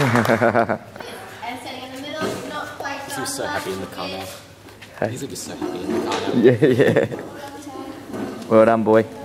standing in the middle, not quite He was so happy in the car now. Hey. He's just so happy in the car now. Yeah. Well done, boy.